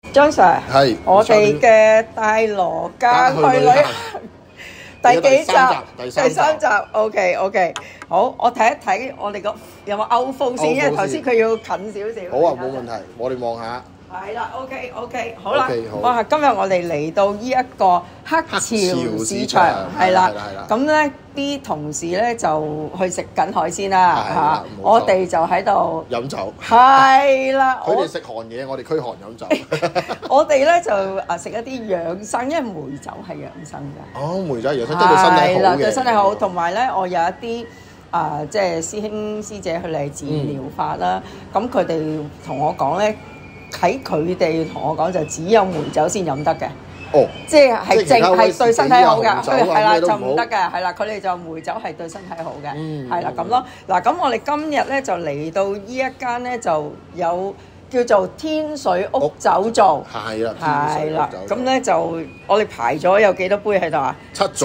張 Sir， 係我哋嘅帶羅家去旅行第幾集？第三集。OK， 好，我睇一睇我哋個有冇 outflow 先，因為頭先佢要近少少。 好啊，冇問題，我哋望下。 係啦 ，OK， 好啦，哇！今日我哋嚟到呢一個黑潮市場，係啦，咁咧啲同事咧就去食緊海鮮啦，嚇，我哋就喺度飲酒， 係啦， 佢哋食韓嘢，我哋驅寒飲酒。 我哋咧就食一啲養生，因為梅酒係養生㗎。 哦，梅酒養生，即係對身體好嘅。係啦， 對身體好，同埋咧，我有一啲。即係師兄師姐佢哋自然療法啦，咁佢哋同我講咧，喺佢哋同我講就只有梅酒先飲得嘅。 哦， 即係淨係對身體好㗎，係啦就唔得嘅，係啦，佢哋就梅酒係對身體好嘅，係啦咁咯。嗱，咁我哋今日咧就嚟到呢一間咧就有。叫做天水屋酒造， 係啦， 係啦，咁咧就我哋排咗有幾多杯喺度啊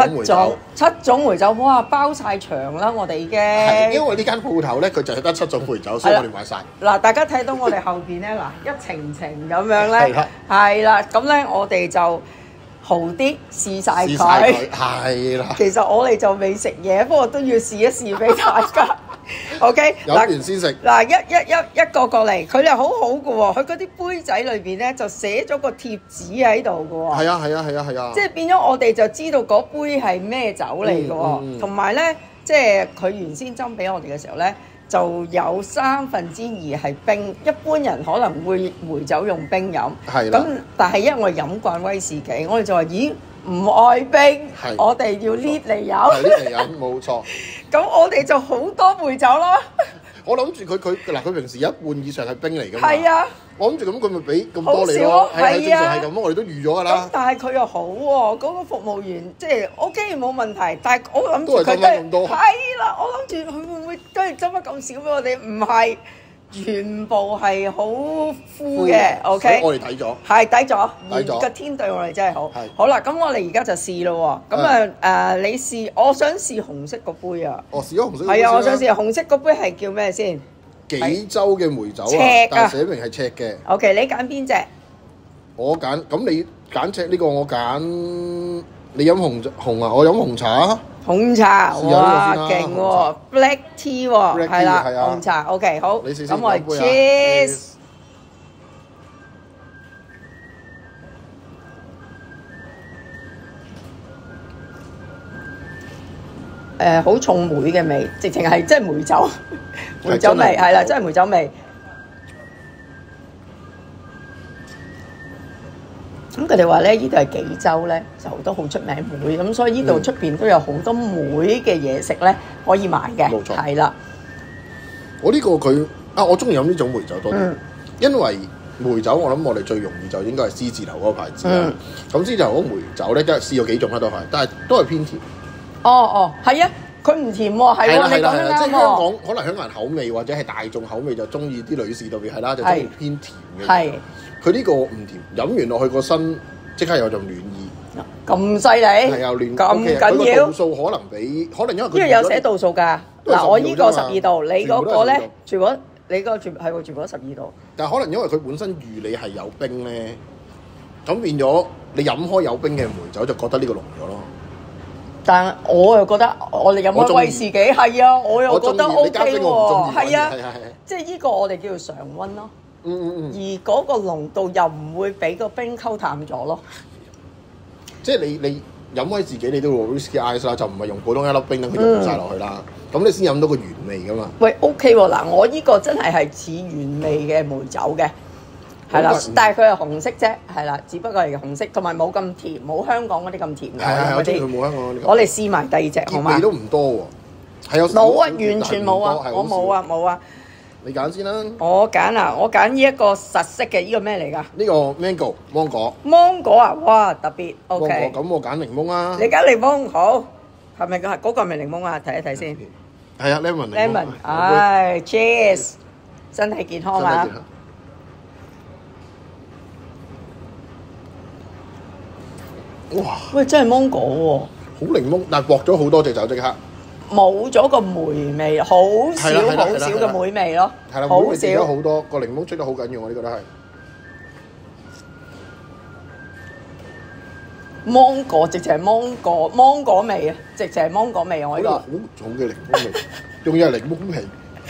？7種梅酒，哇，包晒場啦！我哋已經， 因為呢間鋪頭咧，佢就係得7種梅酒，所以我哋買晒。 嗱，大家睇到我哋後邊咧，嗱一程程咁樣咧，係啦，咁咧我哋就豪啲試晒佢， 係啦。 其實我哋就未食嘢，不過都要試一試俾大家。OK， 飲完先食。 嗱，一個過嚟，佢哋好好嘅喎，佢嗰啲杯仔裏邊咧就寫咗個貼紙喺度嘅喎。 係啊。 即係變咗我哋就知道嗰杯係咩酒嚟嘅喎，同埋咧，即係佢原先斟俾我哋嘅時候咧，就有2/3係冰。一般人可能會梅酒用冰飲， 係啦。 咁但係因為我哋飲慣威士忌，我哋就話咦。唔愛冰，我哋要搣嚟飲。 搣嚟飲，冇錯。 咁我哋就好多梅酒咯。 我諗住佢平時一半以上係冰嚟㗎嘛。係啊。 我諗住咁佢咪俾咁多你咯。係正常係咁，我哋都預咗㗎啦。 但係佢又好喎，嗰個服務員即係 OK 冇問題，但係我諗住佢都係咁多。 係啦，我諗住佢會唔會都係斟得咁少俾我哋？唔係。全部係好敷嘅 ，OK。 我哋睇咗， 係抵咗，個天對我哋真係好。好啦，咁我哋而家就試咯喎。咁你試，我想試紅色個杯啊。 哦，試咗紅色。 係啊，我想試紅色個杯係叫咩先？ 紀州嘅梅酒啊，但係寫明係赤嘅。 OK， 你揀邊隻？ 我揀，咁你揀赤呢個，我揀。你飲紅啊，我飲紅茶。 紅茶，哇，勁喎 ，black tea 喎，係啦，紅茶 ，OK， 好，咁我哋 cheers。好重梅嘅味，直情係即係梅酒，梅酒味，係啦，真係梅酒味。咁佢哋話咧，呢度係紀州咧，就都好出名梅，咁所以呢度出邊都有好多梅嘅嘢食咧可以買嘅， 冇錯， 係啦。 我呢個我中意飲呢種梅酒多啲，因為梅酒我諗我哋最容易就應該係獅字頭嗰個牌子啦。咁獅字頭嗰梅酒咧，都係試過幾種啦都係，但係都係偏甜。哦， 係啊，佢唔甜喎，係喎，你講得啱喎。 即係香港可能香港人口味或者係大眾口味就中意啲女士特別係啦，就中意偏甜嘅。係。佢呢個唔甜，飲完落去個身即刻有陣暖意。 咁犀利？係啊，暖咁緊要。 度數可能因為佢有寫度數㗎。嗱，我呢個12度，你嗰個咧，全部你個全部都12度。 但係可能因為佢本身預你係有冰咧，咁變咗你飲開有冰嘅梅酒就覺得呢個濃咗咯。但係我又覺得我哋飲開威士忌係啊，我又覺得 OK 喎，係啊，即係呢個我哋叫做常溫咯。而嗰個濃度又唔會俾個冰溝淡咗咯。即係你飲威士忌，你都會 whisky ice 啦，就唔係用普通一粒冰等佢溶晒落去啦。咁你先飲到個原味噶嘛。喂 ，OK 喎，嗱，我呢個真係似原味嘅梅酒嘅，係啦，但係佢係紅色啫，係啦，只不過係紅色，同埋冇咁甜，冇香港嗰啲咁甜嘅。係我中意佢冇香港嗰啲。我哋試埋第2隻好嘛？味都唔多喎，係有冇啊？完全冇啊！我冇啊！你揀先啦。我揀啊！我揀呢一個實色嘅，呢個咩嚟㗎？呢個 mango 芒果。芒果啊！哇，特別 OK。咁我揀檸檬啊。你揀檸檬好，係咪嗰個係咪檸檬啊？睇一睇先。係啊 ，lemon。lemon， 唉 ，cheers， 身體健康啊！哇！喂，真係芒果喎。好檸檬，但係薄咗好多隻酒即刻。冇咗個梅味，好少嘅梅味咯，係啦，好少咗好多個檸檬出得好緊要，我呢覺得係。 芒果，直情係芒果味啊！直情係芒果味啊！我呢個好重嘅檸檬味，仲要係檸檬皮。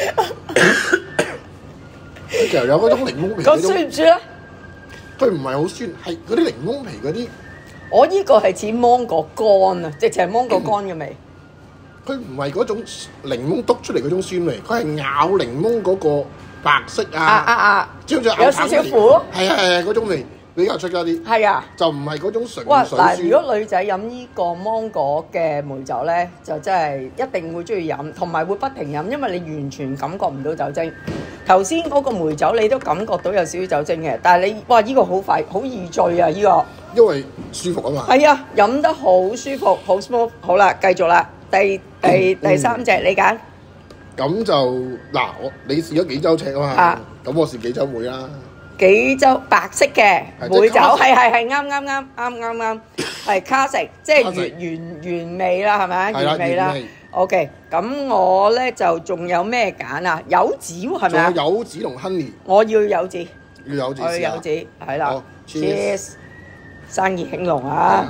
其實有嗰種檸檬皮。 咁酸唔酸咧？ 佢唔係好酸，係嗰啲檸檬皮嗰啲。 我呢個係似芒果乾啊，直情係芒果乾嘅味。 佢唔係嗰種檸檬篤出嚟嗰種酸味，佢係咬檸檬嗰個白色有少少苦咯。 係嗰種味比較出咗啲。係啊，就唔係嗰種純粹酸。 如果女仔飲呢個芒果嘅梅酒咧，就真係一定會中意飲，同埋會不停飲，因為你完全感覺唔到酒精。頭先嗰個梅酒你都感覺到有少少酒精嘅，但係你呢個好快好易醉啊！呢個因為舒服啊嘛。係啊，飲得好舒服，好 smooth。好啦，繼續啦，第三隻你揀。 咁就你試咗幾週尺啊嘛？咁我試幾週梅啦。 幾週白色嘅梅酒係啱，係卡式，即係原味啦，係咪？原味啦。OK， 咁我咧就仲有咩揀啊？柚子喎，係咪啊？ 仲有柚子同 honey。我要柚子。 要柚子。 我要柚子，係啦。Cheers， 生意興隆啊！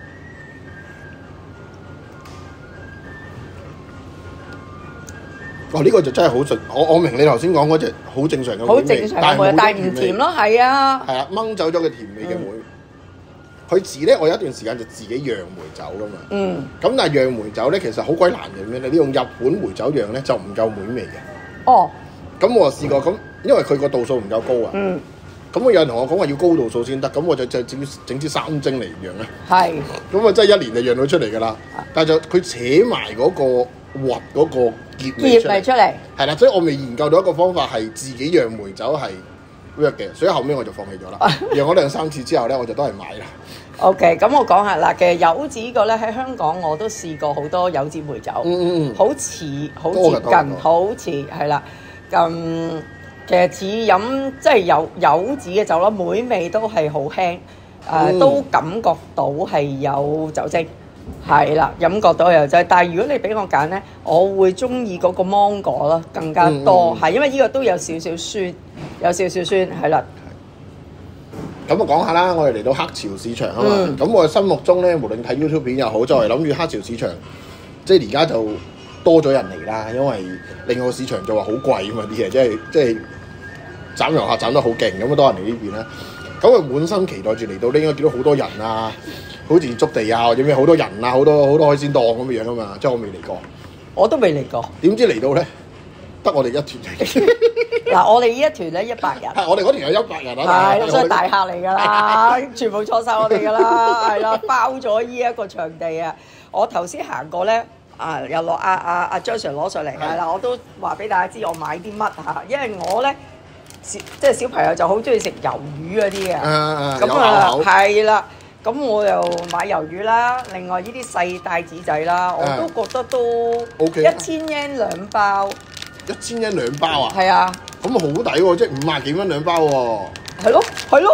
呢個就真係好順，我明你頭先講嗰隻好正常嘅梅味， 好正常嘅梅，但係唔甜咯，係啊。 係啊，掹走咗嘅甜味嘅梅。佢自咧，我有一段時間就自己釀梅酒噶嘛。咁但係釀梅酒咧，其實好鬼難嘅咩？你用日本梅酒釀咧就唔夠梅味嘅。咁我試過，咁因為佢個度數唔夠高啊。咁有人同我講話要高度數先得，咁我就整支3精嚟釀咧。係。咁啊，真係1年就釀到出嚟㗎啦。但係就佢扯埋嗰個核嗰個結味出嚟。係啦，所以我未研究到一個方法係自己釀梅酒係 work 嘅，所以後尾我就放棄咗啦。釀咗2-3次之後咧，我就都係買啦。 OK， 咁我講下啦，其實柚子呢個咧喺香港我都試過好多柚子梅酒，好接近，好似係啦。其實似飲即係柚子嘅酒啦，梅味都係好輕，都感覺到係有酒精，係啦，感覺到有酒精。但係如果你俾我揀咧，我會中意嗰個芒果啦，更加多，係因為呢個都有少少酸，係啦。 咁啊講下啦，我哋嚟到黑潮市場啊嘛，咁我心目中咧，無論睇 YouTube 片又好，就係諗住黑潮市場，即係而家就多咗人嚟啦，因為另外個市場就話好貴啊嘛啲嘢，即係斬遊客斬得好勁，咁多人嚟呢邊啦，咁啊滿心期待住嚟到呢，應該見到好多人啊，好似築地啊或者咩好多人啊，好多海鮮檔咁嘅樣啊嘛，即係我未嚟過， 我都未嚟過， 點知嚟到咧，得我哋一團嚟。 嗱，我哋呢一團咧100人， 我哋嗰團有100人啊， 係所以大客嚟㗎啦，全部坐晒我哋㗎啦，係啦，包咗呢一個場地啊！我頭先行過咧，又落阿張 Sir 攞上嚟，係啦，我都話俾大家知我買啲乜嚇，因為我咧即係小朋友就好中意食魷魚嗰啲嘅，咁係啦，咁我又買魷魚啦，另外呢啲細帶子仔啦，我都覺得都 1000 yen 2包。 1000 yen 2包啊？ 係啊， 咁啊好抵喎，即係50幾蚊2包喎。係咯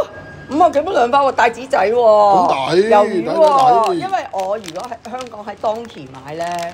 ，50幾蚊2包喎，帶子仔喎。 咁抵， 魷魚喎，因為我如果喺香港喺Donkey買咧，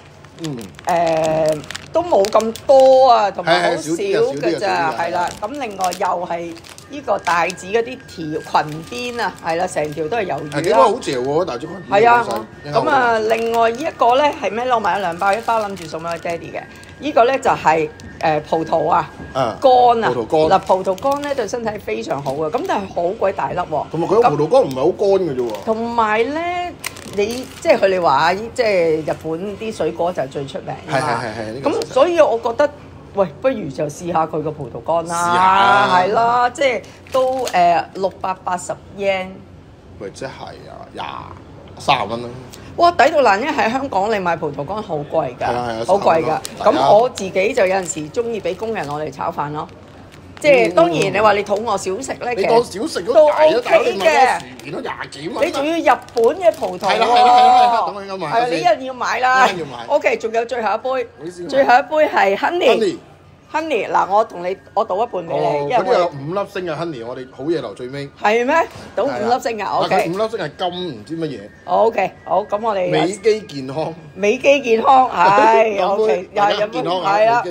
都冇咁多啊，同埋好少嘅咋，係啦。咁另外又係呢個帶子嗰啲條裙邊啊，係啦，成條都係魷魚啦。係幾多好嚼喎，帶子裙。係啊，咁啊，另外呢一個咧係咩？我買咗2包，一包諗住送俾我爹哋嘅。呢個咧就係葡萄啊，乾啊，嗱葡萄乾咧對身體非常好嘅，咁但係好鬼大粒喎。同埋佢葡萄乾唔係好乾嘅啫喎。 同埋咧，你即係佢哋話，即係日本啲水果就係最出名㗎嘛。係。咁所以我覺得，喂，不如就試下佢個葡萄乾啦。試下。係啦，即係都680 yen。 喂，即係啊，30蚊啦。 哇！抵到爛，因為喺香港你買葡萄乾好貴㗎，好貴㗎。咁我自己就有陣時中意俾工人我哋炒飯咯。即係當然你話你肚餓小食咧， 你當小食都 OK 嘅。 薯片都20幾蚊。 你仲要日本嘅葡萄喎。係啦，等我應該買。 你一定要買啦。 一定要買。 OK， 仲有最後一杯。最後一杯係 honey。嗱，我倒一半俾你，因為嗰啲有5粒星嘅 honey， 我哋好嘢留最尾。 係咩？倒5粒星啊 ？OK。5 粒星係金唔知乜嘢。 OK， 好，咁我哋美肌健康。 美肌健康，係 OK， 又係飲健康係啦。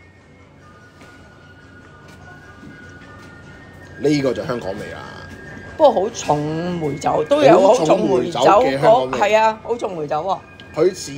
呢個就香港味啦。 不過好重梅酒，都有好重梅酒係啊，好重梅酒喎。 佢似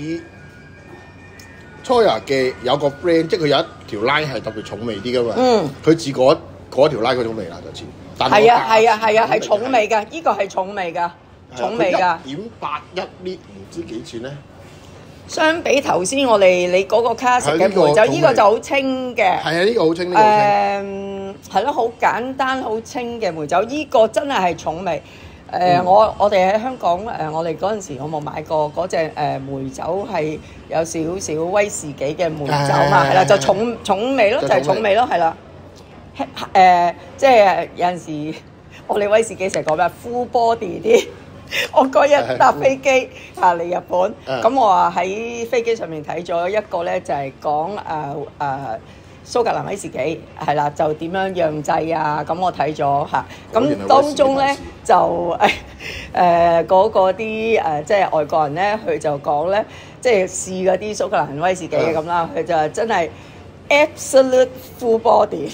Choya 嘅有個 brand， 即係佢有一條 line 係特別重味啲噶嘛。佢似嗰條 line 嗰種味啦，就似。係啊，係重味㗎，呢個係重味㗎，重味㗎。 1.81 litre唔知幾錢咧？ 相比頭先我哋你嗰個卡式嘅梅酒，呢個就好清嘅。 係啊，呢個好清，呢個好清。 係咯，好簡單好清嘅梅酒，呢個真係重味。我哋喺香港我哋嗰陣時我冇買過嗰隻梅酒係有少少威士忌嘅梅酒嘛，係啦，就重味咯，就係重味咯，係啦。即係有陣時我哋威士忌成日講咩 full body 啲。我嗰日搭飛機嚟日本，咁我話喺飛機上面睇咗一個咧，就係講蘇格蘭威士忌係啦，就點樣釀製啊？咁我睇咗嚇，咁當中咧就嗰個啲即係外國人咧，佢就講咧，即係試嗰啲蘇格蘭威士忌咁啦，佢就真係 absolute full body。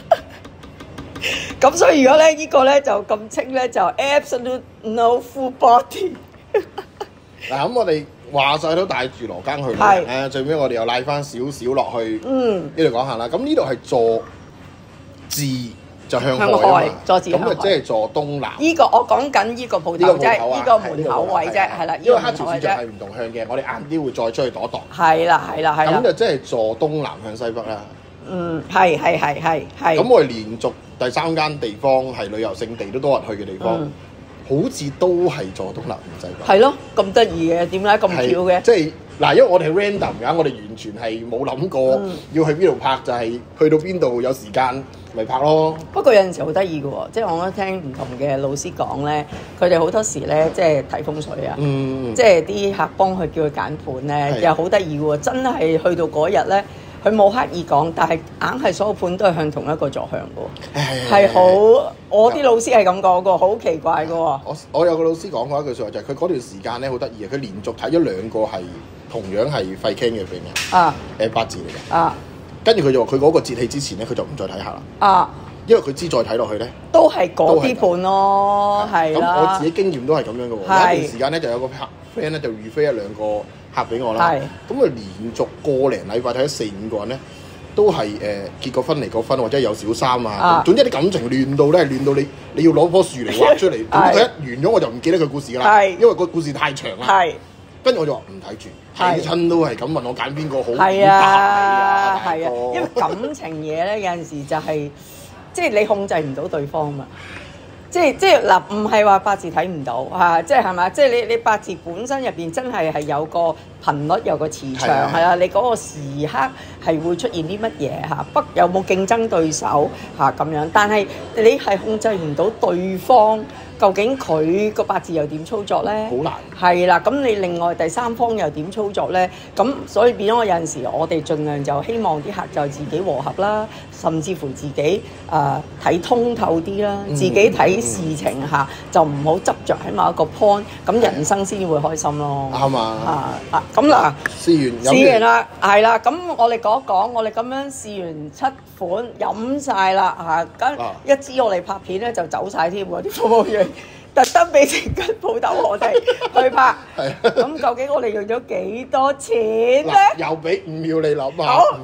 咁所以如果咧呢個咧就咁清咧就 absolute no full body。 嗱咁我哋話晒都帶住羅庚去嘅，最尾我哋又拉翻少少落去呢度講下啦。咁呢度係坐字就向海， 坐字向海， 咁啊即係坐東南。 呢個我講緊呢個鋪頭啫，呢個門口位啫，係啦，呢個黑潮市場係唔同向嘅，我哋晏啲會再出去度一度。 係啦。 咁就即係坐東南向西北啦。 係。 咁我哋連續第3間地方係旅遊勝地都多人去嘅地方，好似都係坐東南向西北。係咯， 咁得意嘅，點解咁巧嘅？ 即係嗱，因為我哋係 random 㗎，我哋完全係冇諗過要去邊度拍，就係去到邊度有時間咪拍咯。 不過有陣時好得意嘅喎，即係我都聽唔同嘅老師講咧，佢哋好多時咧即係睇風水啊，即係啲客幫佢叫佢揀盤咧，又好得意嘅喎，真係去到嗰日咧。佢冇刻意講，但係硬係所有盤都係向同一個座向嘅喎，係好我啲老師係咁講過，好奇怪嘅喎。 我有個老師講過一句説話，就係佢嗰段時間咧好得意嘅，佢連續睇咗2個係同樣係廢 can 嘅病人，八字嚟嘅，跟住佢就話佢嗰個節氣之前咧，佢就唔再睇下啦，因為佢知再睇落去咧都係嗰啲盤咯，係啦。咁我自己經驗都係咁樣嘅喎，有一段時間咧就有個 friend 咧就預飛1-2個客俾我啦，咁佢連續個零禮拜睇咗4-5個人咧，都係結過婚離過婚或者有小三啊，總之啲感情亂到咧，亂到你要攞棵樹嚟畫出嚟，佢一完咗我就唔記得佢故事啦，因為個故事太長啦。跟住我就話唔睇住，睇親都係咁問我揀邊個好， 係啊，因為感情嘢咧有陣時就係即係你控制唔到對方嘛。即係嗱，唔係話八字睇唔到嚇，即係係咪？即係你八字本身入邊真係有個頻率，有個磁場係啊，你嗰個時刻係會出現啲乜嘢嚇？有冇競爭對手嚇咁樣？但係你係控制唔到對方。究竟佢個八字又點操作咧？ 好難。 係啦，咁你另外第三方又點操作咧？咁所以變咗我有陣時，我哋盡量就希望啲客就自己和合啦，甚至乎自己睇通透啲啦，自己睇事情下就唔好執着喺某一個 point， 咁人生先會開心咯。 啱啊！ 咁嗱， 試完啦，係啦，咁我哋講一講，我哋咁樣試完7款飲晒啦嚇，咁一支我哋拍片咧就走晒添喎啲服務員。特登俾成間鋪頭我哋去拍，咁究竟我哋用咗幾多錢咧？ 又俾5秒你諗下。 好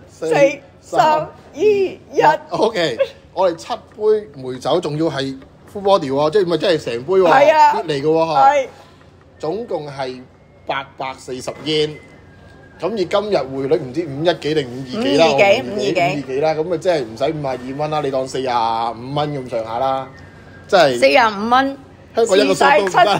，4、3、2、1。 OK， 我哋7杯梅酒，仲要係 full body 喎，即係咪真係成杯喎？ 係啊， 嚟嘅喎嚇。總共係840 yen。咁以今日匯率唔知51幾定52幾啦，52幾啦，咁啊即係唔使52蚊啦，你當45蚊咁上下啦。真係 45蚊， 香港一個7款，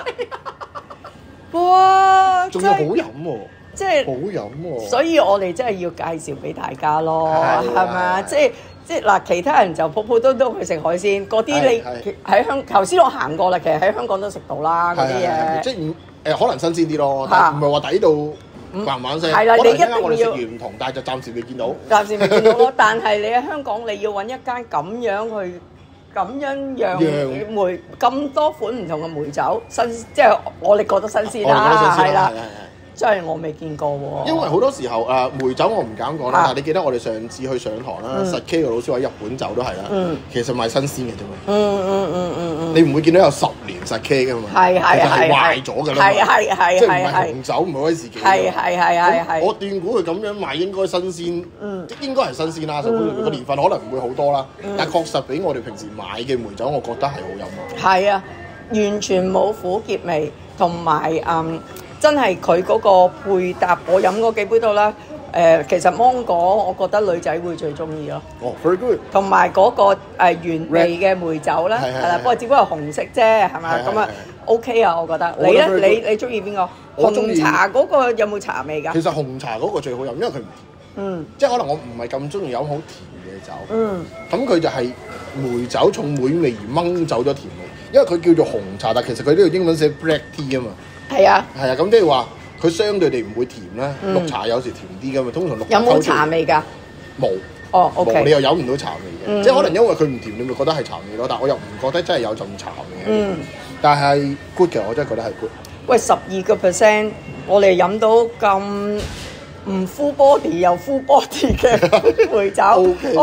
哇！ 仲要好飲喎， 即係好飲喎。 所以我哋真係要介紹俾大家咯，係咪？即係嗱，其他人就普普通通去食海鮮，嗰啲你喺頭先我行過啦，其實喺香港都食到啦，嗰啲嘢。 即係可能新鮮啲咯，但唔係話抵到嘭嘭聲。 係啦，你一定要。 我哋食完唔同，但係就暫時未見到。 暫時未見到咯，但係你喺香港，你要揾一間咁樣去。咁樣釀梅咁多款唔同嘅梅酒，即係我哋覺得新鮮啦，係啦。 真係我未見過喎。 因為好多時候梅酒我唔敢講啦，但係你記得我哋上次去上堂啦，實 K 嘅老師話日本酒都係啦，其實賣新鮮嘅啫嘛。你唔會見到有10年實 K 㗎嘛？係壞咗㗎啦嘛。即係唔係紅酒唔係威士忌。係。我斷估佢咁樣賣應該新鮮，應該係新鮮啦。個年份可能唔會好多啦，但確實比我哋平時買嘅梅酒，我覺得係好飲啊。 係啊，完全冇苦澀味，同埋真係佢嗰個配搭，我飲嗰幾杯都啦。其實芒果我覺得女仔會最中意咯。 哦 very good。 同埋嗰個原味嘅梅酒咧，係啦，不過只不過紅色啫，係咪？咁啊 OK 啊，我覺得。你咧？你中意邊個？紅茶嗰個有冇茶味㗎？ 其實紅茶嗰個最好飲，因為佢唔甜。即係可能我唔係咁中意飲好甜嘅酒。咁佢就係梅酒重梅味而掹走咗甜味，因為佢叫做紅茶，但其實佢呢個英文寫 black tea 啊嘛。係啊，咁即係話佢相對地唔會甜啦。綠茶有時甜啲㗎嘛，通常綠茶有冇茶味㗎？ 冇。 哦 ，OK。 你又飲唔到茶味嘅，即係可能因為佢唔甜，你咪覺得係茶味咯。但我又唔覺得真係有陣茶味。但係 good 嘅，我真係覺得係 good。喂 ，12%，我哋飲到咁唔 full body 又 full body 嘅梅酒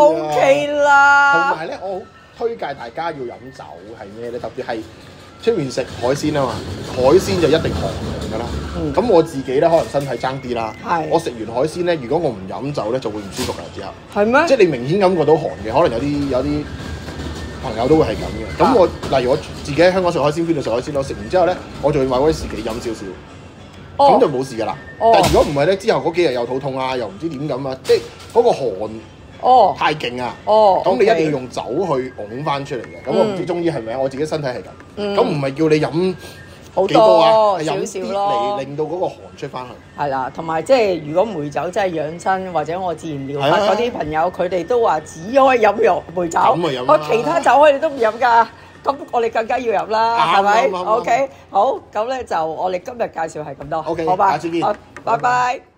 ，OK 啦。 同埋咧，我好推介大家要飲酒係咩咧？特別係出面食海鮮啊嘛，海鮮就一定寒涼㗎啦。咁我自己咧可能身體爭啲啦，我食完海鮮咧，如果我唔飲酒咧，就會唔舒服㗎之後。係咩？即係你明顯感覺到寒嘅，可能有啲朋友都會係咁嘅。咁我例如我自己喺香港食海鮮，邊度食海鮮咯？食完之後咧，我就會買威士忌飲少少。咁就冇事㗎啦。但係如果唔係咧，之後嗰幾日又肚痛啊，又唔知點咁啊，即係嗰個寒太勁啊。咁你一定要用酒去拱翻出嚟嘅。咁我唔知中醫係咪啊？我自己身體係咁。咁唔係叫你飲好幾多啊？ 多係飲啲嚟令到嗰個寒出翻去。係啦， 同埋即係如果梅酒真係養生或者我自然療法嗰啲朋友，佢哋都話只可以飲梅酒，我其他酒我哋都唔飲㗎。咁我哋更加要飲啦，係咪？OK，好，咁咧就我哋今日介紹係咁多，好吧？ 下次見， 拜拜。